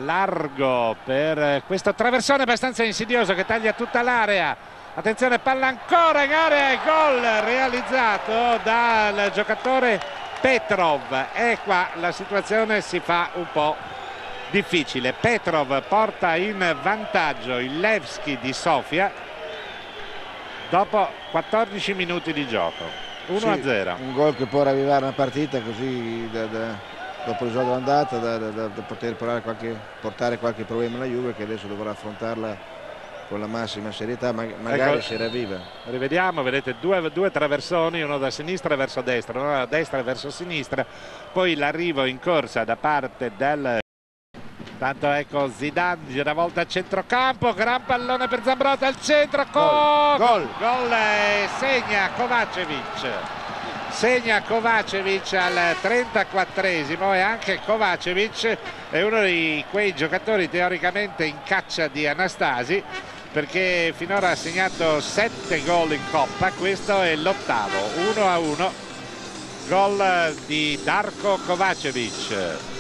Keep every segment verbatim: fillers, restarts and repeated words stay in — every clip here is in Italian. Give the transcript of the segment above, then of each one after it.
largo per questo traversone abbastanza insidioso che taglia tutta l'area. Attenzione, palla ancora in area e gol realizzato dal giocatore Petrov. E qua la situazione si fa un po' difficile. Petrov porta in vantaggio il Levski di Sofia dopo quattordici minuti di gioco. uno a zero. Sì, un gol che può ravvivare una partita così da, da, dopo il gioco d'andata da, da, da poter qualche, portare qualche problema alla Juve, che adesso dovrà affrontarla con la massima serietà, ma magari ecco, si ravviva. Rivediamo, vedete due, due traversoni, uno da sinistra verso destra, uno da destra verso sinistra, poi l'arrivo in corsa da parte del... Tanto ecco Zidane, gira volta a centrocampo, gran pallone per Zambrotta al centro, gol, gol, gol e segna Kovacevic. Segna Kovacevic al trentaquattresimo e anche Kovacevic è uno di quei giocatori teoricamente in caccia di Anastasi, perché finora ha segnato sette gol in Coppa, questo è l'ottavo. Uno a uno, gol di Darko Kovacevic.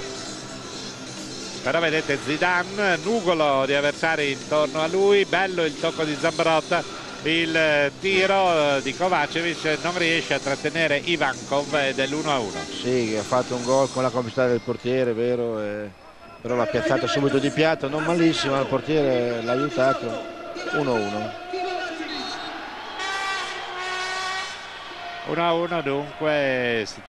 Però vedete Zidane, nugolo di avversari intorno a lui, bello il tocco di Zambrotta, il tiro di Kovacevic non riesce a trattenere Ivankov ed è l'uno a uno. Sì, ha fatto un gol con la complicità del portiere, vero, eh, però l'ha piazzata subito di piatto, non malissimo, il portiere l'ha aiutato. uno a uno. uno a uno dunque si